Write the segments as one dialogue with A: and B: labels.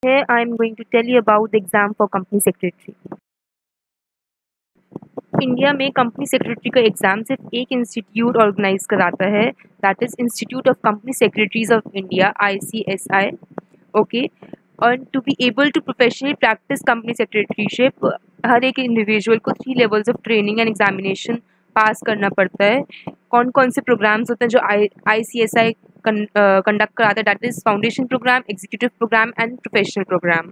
A: Here I am going to tell you about the exam for company secretary. India में company secretary का exam सिर्फ एक institute organise कराता है, that is institute of company secretaries of India ICSI. Okay, और to be able to professionally practice company secretaryship हर एक individual को 3 levels of training and examination pass करना पड़ता है. कौन कौन से प्रोग्राम्स होते हैं जो ICSI कंडक्ट कराता है, that is foundation programme, executive programme and professional programme.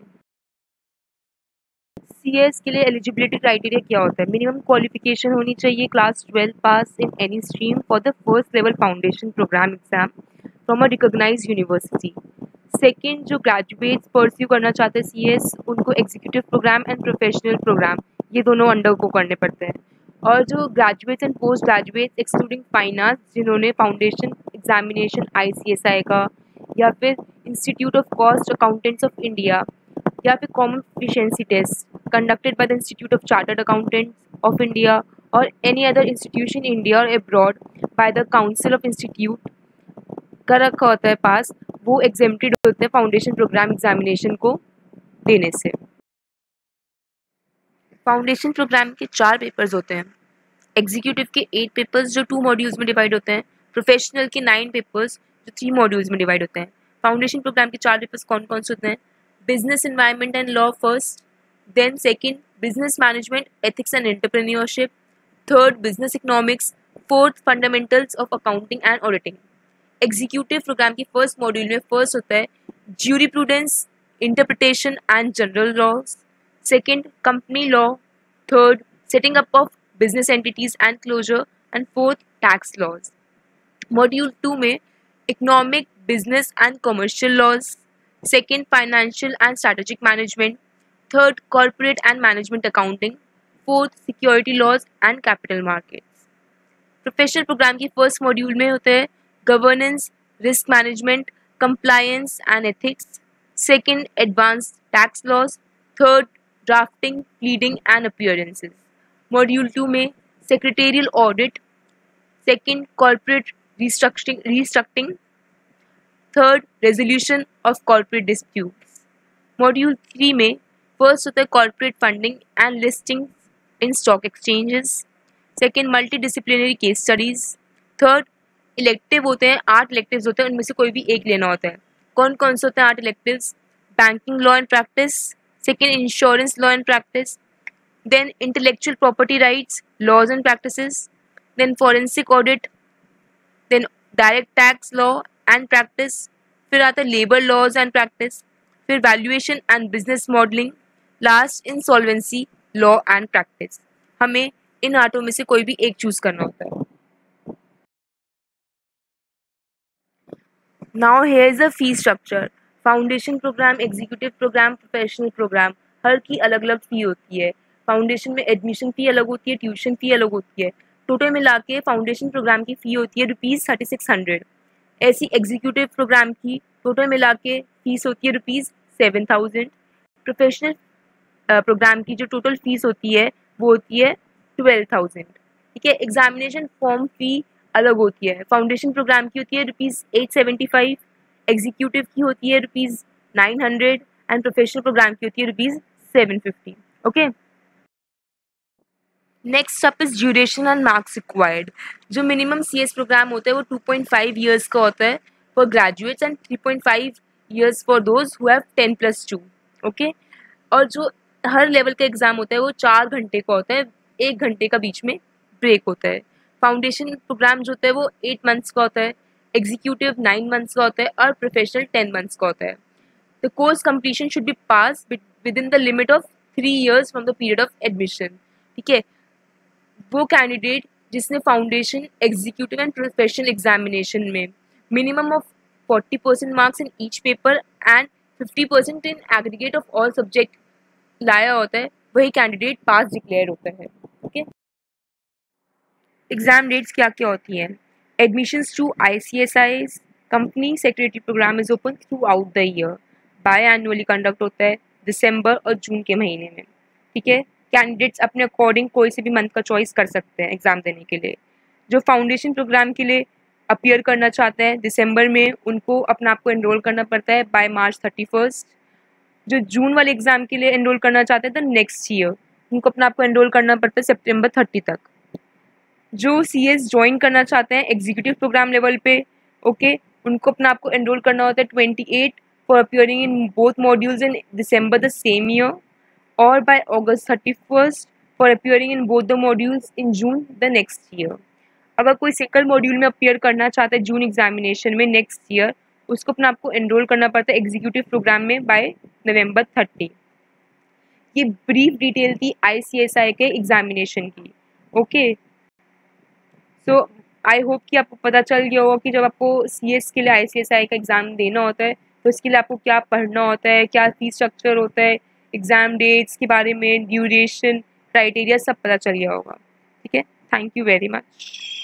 A: CS के लिए एलिजिबिलिटी क्राइटेरिया क्या होता है? मिनिमम क्वालिफिकेशन होनी चाहिए क्लास 12 पास in any stream for the first level foundation programme exam from a recognised university. Second, जो ग्रेजुएट्स परस्यू करना चाहते हैं CS, उनको executive programme and professional programme ये दोनों अंडर को करने पड़ते हैं. और जो graduates and post graduates excluding fine arts जिन्होंने फाउंडेशन एग्जामिनेशन ICSI का या फिर institute of cost accountants of India या फिर common proficiency test conducted by the Institute of Chartered Accountants of India or any other institution in India or abroad by the Council of Institute का रखा होता है पास, वो exempted होते हैं foundation programme examination को देने से. फाउंडेशन प्रोग्राम के 4 पेपर्स होते हैं. एग्जीक्यूटिव के 8 पेपर्स जो 2 मॉड्यूल्स में डिवाइड होते हैं. प्रोफेशनल के 9 पेपर्स जो 3 मॉड्यूल्स में डिवाइड होते हैं. फाउंडेशन प्रोग्राम के 4 पेपर्स कौन कौन से होते हैं? Business environment and law first, then second business management, ethics and entrepreneurship, third business economics, fourth fundamentals of accounting and auditing. Executive program की first module में first होता है jurisprudence, interpretation and general laws, second company law, third setting up of business entities and closure, and fourth tax laws. Module 2 में economic, business and commercial laws, second financial and strategic management, third corporate and management accounting, fourth security laws and capital markets. Professional programme की first module में होते हैं governance, risk management, compliance and ethics, second advanced tax laws, third drafting, pleading and appearances. Module 2 में secretarial audit, second corporate restructuring, third resolution of corporate disputes. Module 3 में first होता है corporate funding and listing in stock exchanges, second multi disciplinary case studies, third elective होते हैं 8 electives होते हैं, उनमें से कोई भी एक लेना होता है. कौन कौन से होते हैं 8 electives? Banking law and practice, second insurance law and practice, then intellectual property rights laws and practices, then forensic audit, then direct tax law and practice, फिर आता है लेबर लॉज एंड प्रैक्टिस, फिर valuation and business modelling, last insolvency law and practice. हमें इन 8 में से कोई भी एक चूज करना होता है. Now here is a fee structure. Foundation programme, executive programme, professional programme, हर की अलग अलग फी होती है. फाउंडेशन में एडमिशन फी अलग होती है, ट्यूशन फी अलग होती है. टोटल मिला के फाउंडेशन प्रोग्राम की फ़ी होती है ₹3600. ऐसी एग्जीक्यूटिव प्रोग्राम की टोटल मिला के फीस होती है ₹7000. प्रोफेशनल प्रोग्राम की जो टोटल फीस होती है वो होती है 12000. ठीक है. एग्जामिनेशन फॉर्म फ़ी अलग होती है. फाउंडेशन प्रोग्राम की होती है ₹875, एग्जीक्यूटिव की होती है ₹900 एंड प्रोफेशनल प्रोग्राम की होती है ₹750. Okay. Next up is duration and marks required. जो मिनिमम CS प्रोग्राम होता है वो 2.5 ईयर्स का होता है for graduates and 3.5 years for those who have 10+2. Okay. और जो हर लेवल का एग्ज़ाम होता है वो 4 घंटे का होता है, 1 घंटे का बीच में ब्रेक होता है. फाउंडेशन प्रोग्राम जो होता है वो 8 मंथ्स का होता है, एग्जीक्यूटिव 9 मंथ्स का होता है और प्रोफेशनल 10 मंथ्स का होता है. The course completion should be pass within the limit of 3 years from the period of admission. ठीक है. वो कैंडिडेट जिसने foundation, executive and professional examination में minimum of 40% marks in each paper and 50% in aggregate of all subject लाया होता है, वही candidate pass declare होता है. ओके. एग्जाम डेट्स क्या क्या होती हैं? Admissions through ICSI company secretary programme is open throughout the year. Biannually conduct होता है दिसंबर और जून के महीने में. ठीक है. कैंडिडेट्स अपने अकॉर्डिंग कोई से भी मंथ का चॉइस कर सकते हैं एग्ज़ाम देने के लिए. जो फाउंडेशन प्रोग्राम के लिए अपीयर करना चाहते हैं दिसंबर में, उनको अपना आप को एनरोल करना पड़ता है बाय March 31. जो जून वाले एग्ज़ाम के लिए एनरोल करना चाहते हैं द नेक्स्ट ईयर, उनको अपना आपको एनरोल करना पड़ता है सितंबर 30 तक। जो CS ज्वाइन करना चाहते हैं एग्जीक्यूटिव प्रोग्राम लेवल पे, ओके, उनको अपना आपको एनरोल करना होता है 28 for appearing in both modules in December the same year, और by August 31 for appearing in both the modules in June the next year. अगर कोई सिंगल मॉड्यूल में अपियर करना चाहता है जून एग्जामिनेशन में नेक्स्ट ईयर, उसको अपना आपको एनरोल करना पड़ता है एग्जीक्यूटिव प्रोग्राम में बाय November 30। ये ब्रीफ डिटेल थी ICSI के एग्जामिनेशन की, ओके। सो आई होप कि आपको पता चल गया होगा कि जब आपको CS के लिए ICSI का एग्ज़ाम देना होता है तो इसके लिए आपको क्या पढ़ना होता है, क्या फीस स्ट्रक्चर होता है, एग्ज़ाम डेट्स के बारे में, ड्यूरेशन, क्राइटेरिया सब पता चल गया होगा। ठीक है, थैंक यू वेरी मच।